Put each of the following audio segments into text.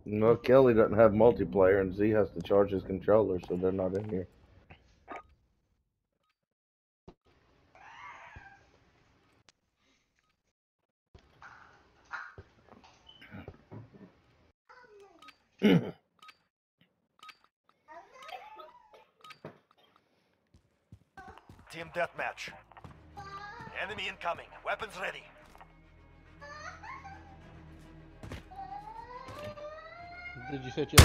Well, Kelly doesn't have multiplayer, and Z has to charge his controller, so they're not in here. Team deathmatch. Enemy incoming. Weapons ready. Did you set your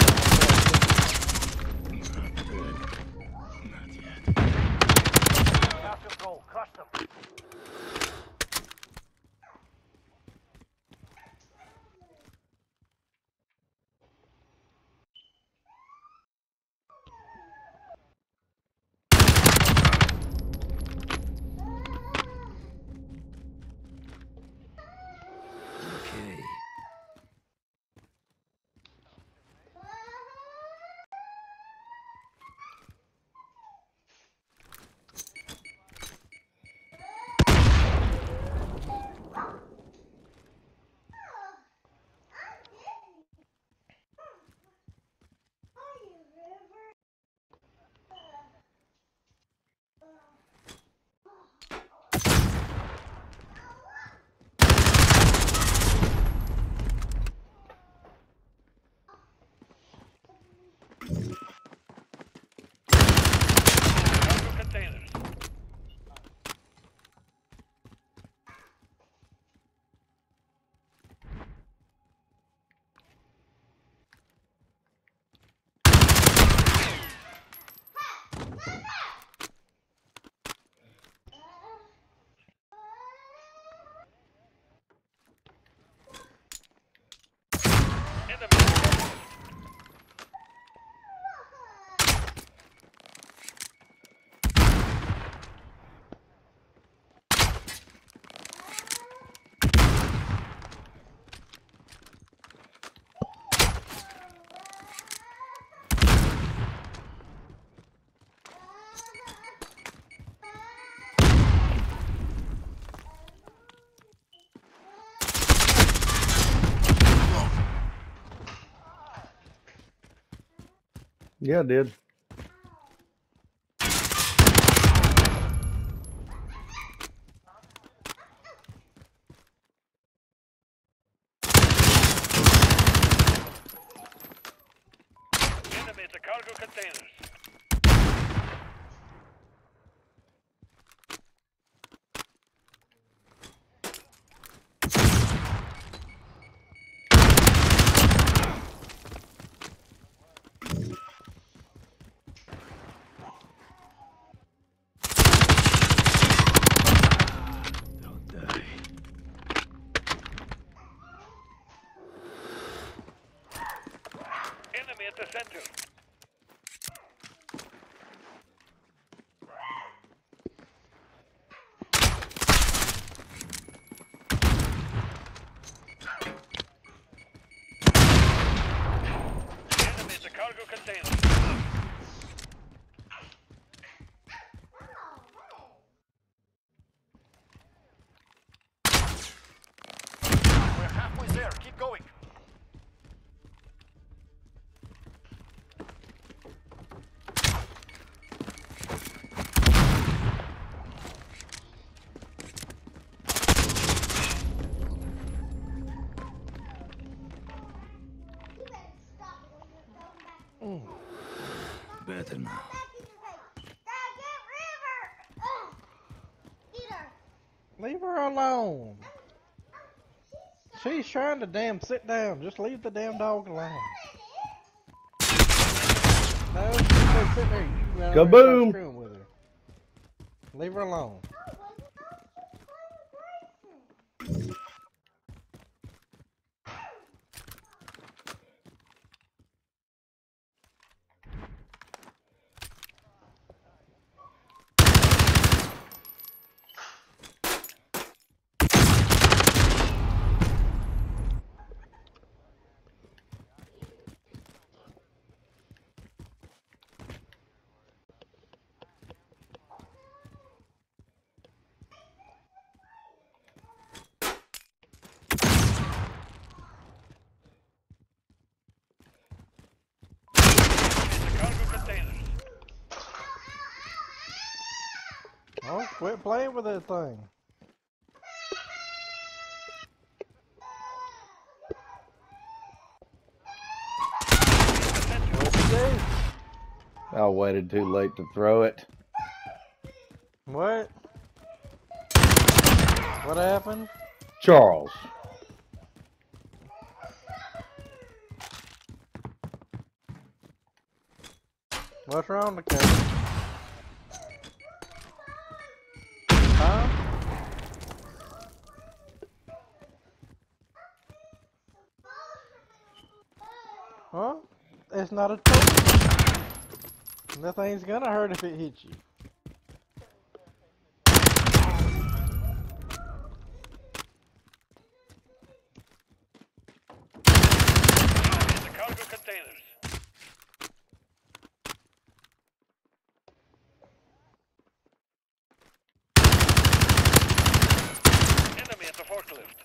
Got control. Crush them. Yeah, I did. Enemy at the cargo containers. Enemy at the center. Enemy at the cargo container. We're halfway there. Keep going. Better now. Leave her alone. She's trying to damn sit down. Just leave the damn dog alone. No, she's just sitting there. You go Kaboom! screwing with her. Leave her alone. Quit playing with that thing. What'd you do? I waited too late to throw it. What? What happened? Charles. What's wrong with the cat? Huh? Huh? It's not a token. Nothing's gonna hurt if it hits you. The cargo containers. Enemy at the forklift.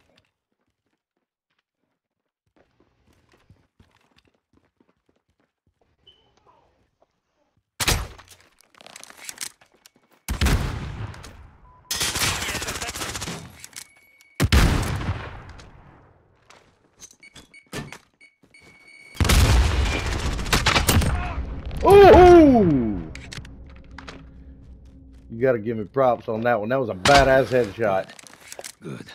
Ooh! You gotta give me props on that one. That was a badass headshot. Good.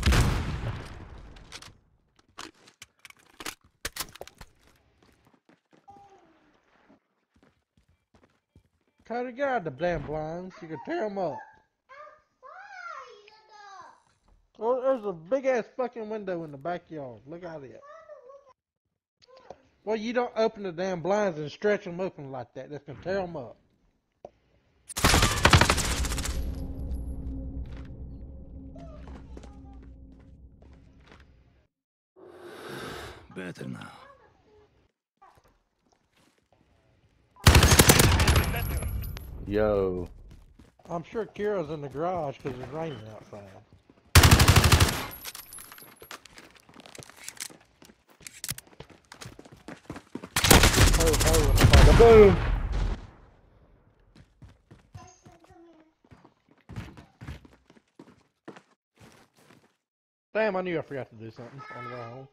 Try to get out the damn blinds. You can tear them up. Well, there's a big ass fucking window in the backyard. Look at it. Well, you don't open the damn blinds and stretch them open like that. That's gonna tear them up. Better now. Yo. I'm sure Kira's in the garage because it's raining outside. Boom! Damn, I knew I forgot to do something on the way home.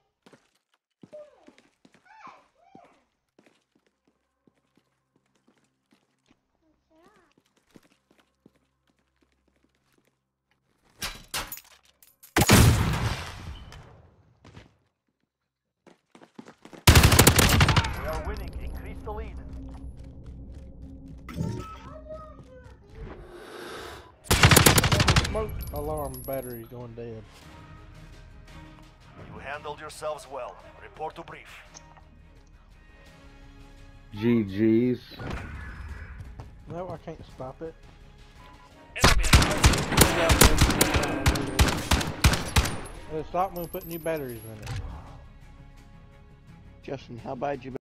We are winning. Increase the lead. Smoke alarm battery going dead. You handled yourselves well. Report to brief. GG's. No, I can't stop it. Enemy at the forklift. Stop me and put new batteries in it. Justin, how bad you